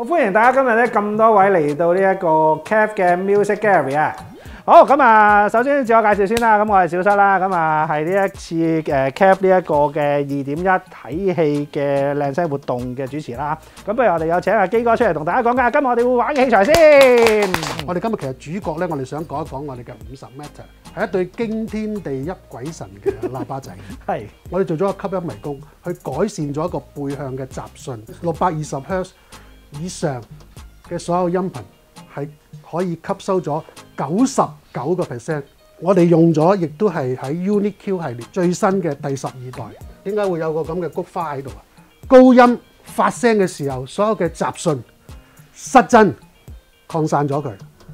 好歡迎大家今日咧咁多位嚟到呢一個 CAF 嘅 Music Gallery 啊！好咁啊，首先自我介紹先啦。咁我係小室啦，咁啊係呢一次CAF 呢一個嘅2.1睇戲嘅靚聲活動嘅主持啦。咁不如我哋有請阿基哥出嚟同大家講解，今日我哋會玩嘅器材先。 我哋今日其實主角咧，我哋想講一講我哋嘅50m，係一對驚天地泣鬼神嘅喇叭仔。 係， 我哋做咗個吸音迷宮，去改善咗一個背向嘅雜訊，620Hz以上嘅所有音頻係可以吸收咗99%。我哋用咗亦都係喺 UniQ 系列最新嘅第12代。點解會有個咁嘅菊花喺度啊？高音發聲嘅時候，所有嘅雜訊失真擴散咗佢。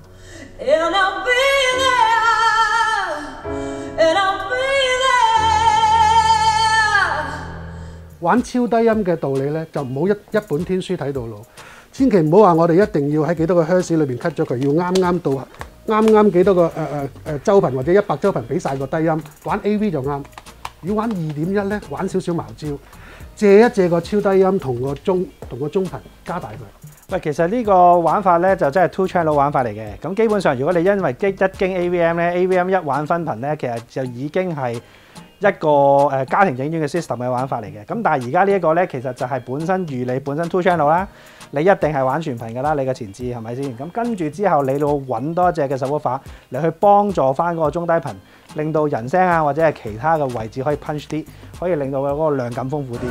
玩超低音嘅道理咧，就唔好一本天書睇到老，千祈唔好話我哋一定要喺幾多個赫茲裏邊 cut 咗佢，要啱到啱幾多個周頻或者100周頻俾晒個低音，玩 AV 就啱。如果玩2.1咧，玩少少茅招，借一借個超低音同個中頻加大佢。 喂，其實呢個玩法咧就真係 two channel 玩法嚟嘅。咁基本上，如果你因為一經 AVM 咧 ，AVM 一玩分頻咧，其實就已經係一個家庭影院嘅 system 嘅玩法嚟嘅。咁但係而家呢一個咧，其實就係本身如你本身 two channel 啦，你一定係玩全頻㗎啦，你嘅前置係咪先？咁跟住之後，你要揾多一隻嘅 subwoofer嚟去幫助翻嗰個中低頻，令到人聲啊或者係其他嘅位置可以 punch 啲，可以令到佢嗰個量感豐富啲。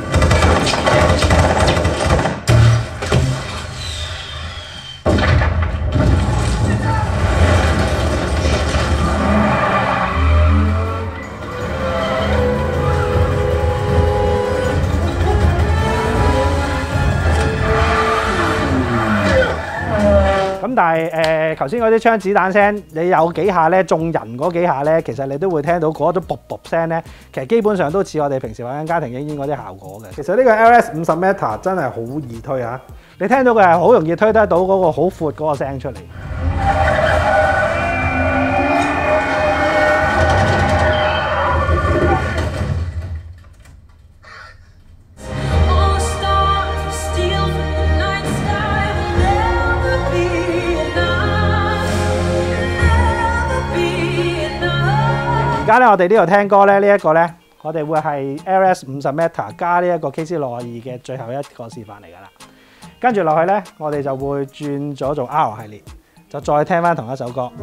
咁但係頭先嗰啲槍子彈聲，你有幾下咧中人嗰幾下咧，其實你都會聽到嗰種噗噗聲咧，其實基本上都似我哋平時玩緊家庭影院嗰啲效果嘅。其實呢個 LS 50m 真係好易推啊！你聽到佢係好容易推得到嗰個好闊嗰個聲出嚟。而家咧，我哋呢度聽歌咧，呢一個咧，我哋會係 LS 50m 加呢一個 KC62嘅最後一個示範嚟㗎啦。跟住落去咧，我哋就會轉咗做 R 系列，就再聽翻同一首歌。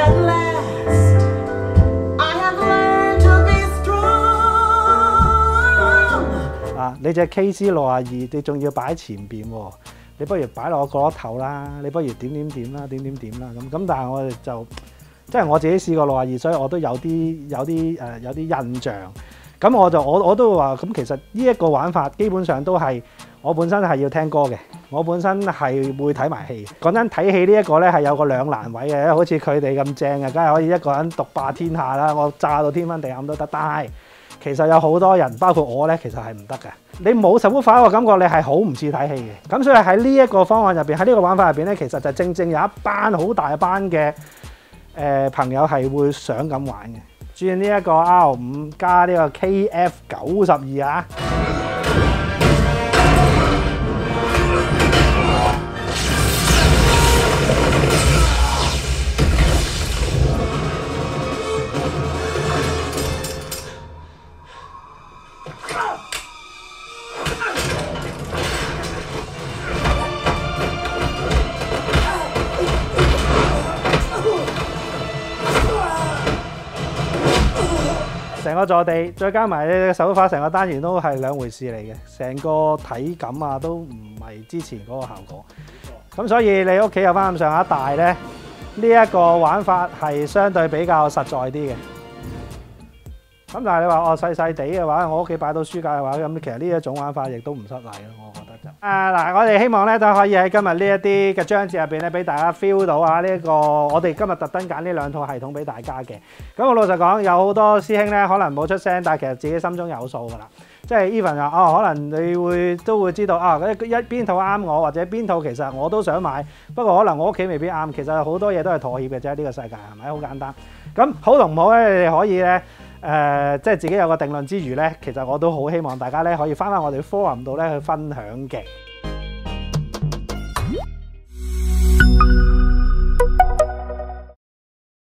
啊，你隻 KC62，你仲要擺喺前邊喎，你不如擺落個角落頭啦，你不如點啦，咁，但係我哋就。即係我自己試過62，所以我都有啲印象。咁我都會話，咁其實呢一個玩法基本上都係我本身係要聽歌嘅，我本身係會睇埋戲。講真，睇戲呢一個咧係有個兩難位嘅，好似佢哋咁正嘅，梗係可以一個人獨霸天下啦，我炸到天昏地暗都得。但係其實有好多人，包括我咧，其實係唔得嘅。你冇subwoofer個感覺，你係好唔似睇戲嘅。咁所以喺呢一個方案入邊，喺呢個玩法入邊咧，其實就正正有一班好大班嘅。朋友係會想咁玩嘅，轉呢一個 R5加呢個 KF92啊！成個坐地，再加埋你手法，成個單元都係兩回事嚟嘅，成個體感啊都唔係之前嗰個效果。咁所以你屋企有翻咁上下大咧，呢一個玩法係相對比較實在啲嘅。咁但係你話我細細地嘅話，我屋企擺到書架嘅話，咁其實呢一種玩法亦都唔失禮咯，我覺得就。嗱，我哋希望咧都可以喺今日呢一啲嘅章節入邊咧，俾大家 feel 到啊呢一個我哋今日特登揀呢兩套系統俾大家嘅。咁我老實講，有好多師兄咧可能冇出聲，但係其實自己心中有數㗎啦。即係 even 話可能你都會知道邊套啱我，或者邊套其實我都想買，不過可能我屋企未必啱。其實好多嘢都係妥協嘅啫，呢個世界係咪？好簡單。咁好同唔好咧，你哋可以咧。即係自己有個定論之餘咧，其實我都好希望大家咧可以翻我哋 forum 度咧去分享嘅。